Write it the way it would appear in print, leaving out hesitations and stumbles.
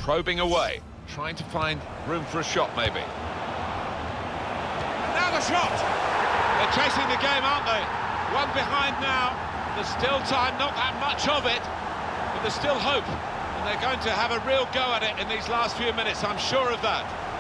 probing away, trying to find room for a shot maybe. Now the shot! They're chasing the game, aren't they? One behind now. There's still time, not that much of it, but there's still hope. And they're going to have a real go at it in these last few minutes, I'm sure of that.